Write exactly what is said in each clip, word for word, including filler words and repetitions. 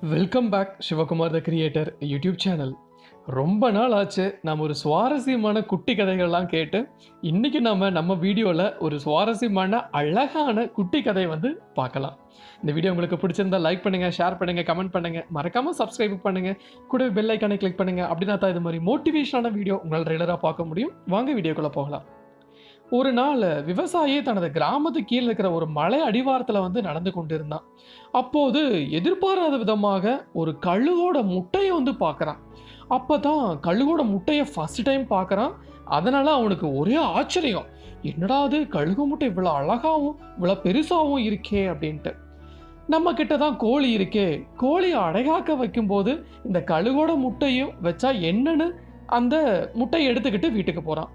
Welcome back Sivakumar the creator YouTube channel. ரொம்ப நாள் ஆச்சு நம்ம ஒரு சுவாரஸ்யமான குட்டி கதைகள்லாம் கேட்டு. இன்றைக்கி நம்ம நம்ம வீடியோவில் ஒரு சுவாரஸ்யமான அழகான குட்டி கதை வந்து பார்க்கலாம். இந்த வீடியோ உங்களுக்கு பிடிச்சிருந்தா லைக் பண்ணுங்கள், ஷேர் பண்ணுங்கள், கமெண்ட் பண்ணுங்கள், மறக்காமல் சப்ஸ்கிரைப் பண்ணுங்கள், கூட பெல் ஐக்கானை கிளிக் பண்ணுங்கள். அப்படின்னா தான் இது மாதிரி மோட்டிவேஷனான வீடியோ உங்களால் ரெகுலராக பார்க்க முடியும். வாங்க வீடியோக்குள்ளே போகலாம். ஒரு நாள் விவசாயி தனது கிராமத்து கீழே இருக்கிற ஒரு மலை அடிவாரத்தில் வந்து நடந்து கொண்டிருந்தான். அப்போது எதிர்பாராத விதமாக ஒரு கழுகோட முட்டையை வந்து பார்க்குறான். அப்போ தான் கழுகோட முட்டையை ஃபஸ்ட் டைம் பார்க்குறான். அதனால் அவனுக்கு ஒரே ஆச்சரியம், என்னடா அது கழுகு முட்டை இவ்வளோ அழகாகவும் இவ்வளோ பெருசாகவும் இருக்கே அப்படின்ட்டு. நம்ம கிட்ட தான் கோழி இருக்கே, கோழியை அடைகாக்க வைக்கும்போது இந்த கழுகோட முட்டையும் வச்சா என்னன்னு அந்த முட்டையை எடுத்துக்கிட்டு வீட்டுக்கு போகிறான்.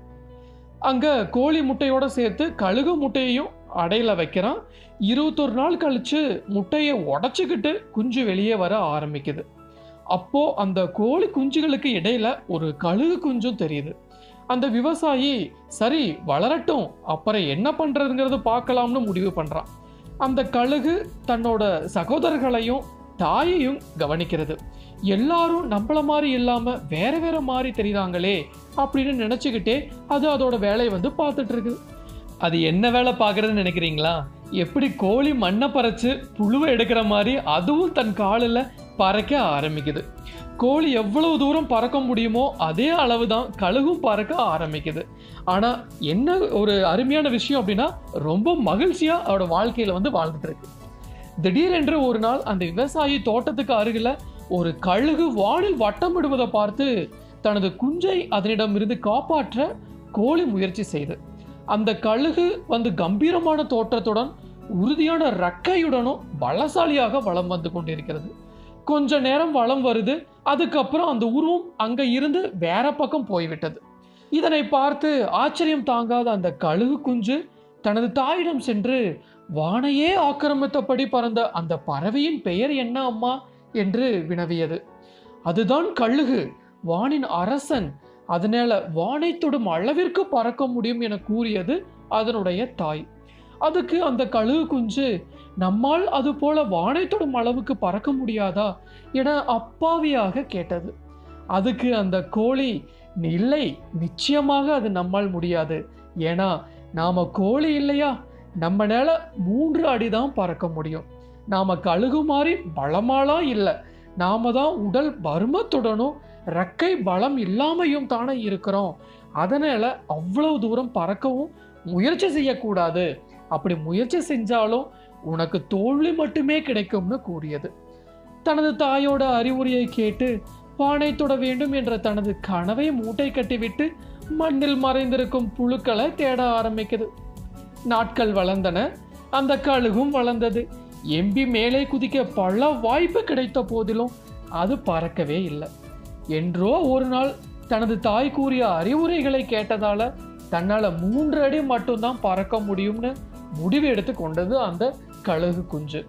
அங்கே கோழி முட்டையோடு சேர்த்து கழுகு முட்டையையும் அடையில் வைக்கிறான். இருபத்தொரு நாள் கழித்து முட்டையை உடச்சிக்கிட்டு குஞ்சு வெளியே வர ஆரம்பிக்குது. அப்போது அந்த கோழி குஞ்சுகளுக்கு இடையில் ஒரு கழுகு குஞ்சும் தெரியுது. அந்த விவசாயி சரி வளரட்டும், அப்புறம் என்ன பண்ணுறதுங்கிறது பார்க்கலாம்னு முடிவு பண்ணுறான். அந்த கழுகு தன்னோட சகோதரர்களையும் தாயையும் கவனிக்கிறது. எல்லாரும் நம்மள மாதிரி இல்லாமல் வேற வேற மாதிரி தெரியுறாங்களே அப்படின்னு நினச்சிக்கிட்டே அது அதோட வேலையை வந்து பார்த்துட்டு இருக்குது. அது என்ன வேலை பார்க்குறதுன்னு நினைக்கிறீங்களா? எப்படி கோழி மண்ணை பறைச்சு புழுவை எடுக்கிற மாதிரி அதுவும் தன் காலில் பறக்க ஆரம்பிக்குது. கோழி எவ்வளவு தூரம் பறக்க முடியுமோ அதே அளவு தான் கழுகும் பறக்க ஆரம்பிக்குது. ஆனால் என்ன ஒரு அருமையான விஷயம் அப்படின்னா, ரொம்ப மகிழ்ச்சியாக அவரோட வாழ்க்கையில் வந்து வாழ்ந்துட்டு இருக்கு. திடீரென்று ஒரு நாள் அந்த விவசாயி தோட்டத்துக்கு அருகில் ஒரு கழுகு வானில் வட்டமிடுவதை பார்த்து தனது குஞ்சை அதனிடமிருந்து காப்பாற்ற கோழி முயற்சி செய்து. அந்த கழுகு வந்து கம்பீரமான தோற்றத்துடன் உறுதியான ரெக்கையுடனும் பலசாலியாக வலம் வந்து கொண்டிருக்கிறது. கொஞ்ச நேரம் வலம் வருது. அதுக்கப்புறம் அந்த உருவம் அங்கே இருந்து வேற பக்கம் போய்விட்டது. இதனை பார்த்து ஆச்சரியம் தாங்காத அந்த கழுகு குஞ்சு தனது தாயிடம் சென்று, வானையே ஆக்கிரமித்தபடி பறந்த அந்த பறவையின் பெயர் என்ன அம்மா என்று வினவியது. அதுதான் கழுகு, வானின் அரசன், அதனால வானை தொடும் அளவிற்கு பறக்க முடியும் என கூறியது அதனுடைய தாய். அதுக்கு அந்த கழுகு குஞ்சு, நம்மால் அது போல வானை தொடும் அளவுக்கு பறக்க முடியாதா என அப்பாவியாக கேட்டது. அதுக்கு அந்த கோழி, இல்லை, நிச்சயமாக அது நம்மால் முடியாது. ஏன்னா நாம கோழி இல்லையா, நம்மளால மூன்று அடிதான் பறக்க முடியும். நாம கழுகு மாதிரி பலமாலாம் இல்லை, நாம தான் உடல் பருமத்துடனும் ரெக்கை பலம் இல்லாமையும் தானே இருக்கிறோம். அதனால அவ்வளவு தூரம் பறக்கவும் முயற்சி செய்யக்கூடாது. அப்படி முயற்சி செஞ்சாலும் உனக்கு தோல்வி மட்டுமே கிடைக்கும்னு கூறியது. தனது தாயோட அறிவுரையை கேட்டு பானை தொட வேண்டும் என்ற தனது கனவை மூட்டை கட்டிவிட்டு மண்ணில் மறைந்திருக்கும் புழுக்களை தேட ஆரம்பிக்குது. நாட்கள் வளர்ந்தன. அந்த கழுகும் வளர்ந்தது. எம்பி மேலே குதிக்க பல வாய்ப்பு கிடைத்த போதிலும் அது பறக்கவே இல்லை. என்றோ ஒரு நாள் தனது தாய் கூறிய அறிவுரைகளை கேட்டதால தன்னால் மூன்று அடி மட்டும்தான் பறக்க முடியும்னு முடிவு எடுத்து கொண்டது அந்த கழுகு குஞ்சு.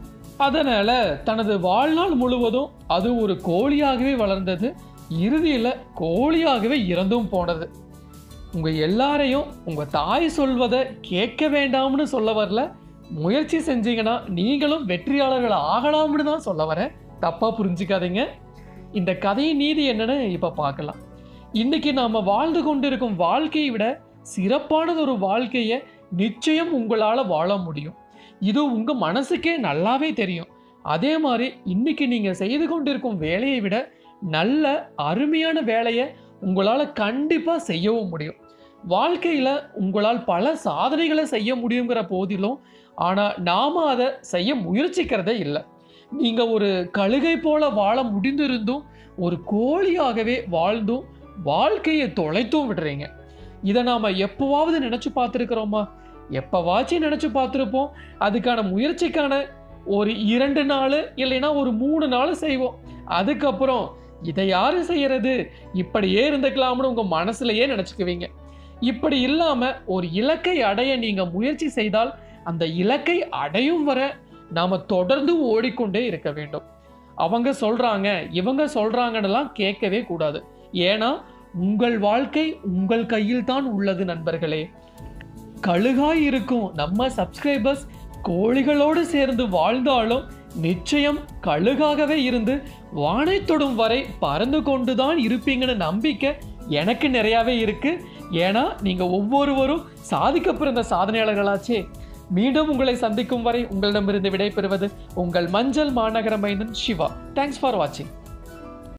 அதனால தனது வாழ்நாள் முழுவதும் அது ஒரு கோழியாகவே வளர்ந்தது. இறுதியில் கோழியாகவே இறந்தும் போனது. உங்க எல்லாரையும் உங்க தாய் சொல்வதை கேட்க வேண்டாம்னு சொல்ல வரல, முயற்சி செஞ்சீங்கன்னா நீங்களும் வெற்றியாளர்கள் ஆகலாம்னு தான் சொல்ல வரேன். தப்பா புரிஞ்சுக்காதீங்க. இந்த கதையின் நீதி என்னன்னு இப்ப பார்க்கலாம். இன்னைக்கு நாம வாழ்ந்து கொண்டிருக்கும் வாழ்க்கையை விட சிறப்பானது ஒரு வாழ்க்கையை நிச்சயம் உங்களால வாழ முடியும். இது உங்க மனசுக்கே நல்லாவே தெரியும். அதே மாதிரி இன்னைக்கு நீங்க செய்து கொண்டிருக்கும் வேலையை விட நல்ல அருமையான வேலையை உங்களால் கண்டிப்பாக செய்யவும் முடியும். வாழ்க்கையில் உங்களால் பல சாதனைகளை செய்ய முடியுங்கிற போதிலும் ஆனால் நாம் அதை செய்ய முயற்சிக்கிறதே இல்லை. நீங்கள் ஒரு கழுகை போல வாழ முடிந்திருந்தும் ஒரு கோழியாகவே வாழ்ந்தும் வாழ்க்கையை தொலைத்தும் விடுறீங்க. இதை நாம் எப்போவாவது நினச்சி பார்த்துருக்குறோமா? எப்போவாச்சும் நினச்சி பார்த்துருப்போம். அதுக்கான முயற்சிக்கான ஒரு இரண்டு நாள் இல்லைன்னா ஒரு மூணு நாள் செய்வோம். அதுக்கப்புறம் இதை யாரு செய்யறது, இப்படியே இருந்துக்கலாம்னு உங்க மனசுலயே நினைச்சுக்குவீங்க. இப்படி இல்லாம ஒரு இலக்கை அடைய நீங்க முயற்சி செய்தால் அந்த இலக்கை அடையும் வரை நாம தொடர்ந்து ஓடிக்கொண்டே இருக்க வேண்டும். அவங்க சொல்றாங்க இவங்க சொல்றாங்கன்னெல்லாம் கேட்கவே கூடாது. ஏன்னா உங்கள் வாழ்க்கை உங்கள் கையில் தான் உள்ளது நண்பர்களே. கழுகாய் இருக்கும் நம்ம சப்ஸ்கிரைபர்ஸ் கோழிகளோடு சேர்ந்து வாழ்ந்தாலும் நிச்சயம் கழுகாகவே இருந்து வானை தொடும் வரை பறந்து கொண்டுதான் இருப்பீங்கன்னு நம்பிக்கை எனக்கு நிறையாவே இருக்கு. ஏன்னா நீங்க ஒவ்வொருவரும் சாதிக்க பிறந்த சாதனையாளர்களாச்சே. மீண்டும் உங்களை சந்திக்கும் வரை உங்களிடமிருந்து விடைபெறுவது உங்கள் மஞ்சள் மாநகர மைந்தன் சிவா. தேங்க்ஸ் ஃபார் வாட்சிங்.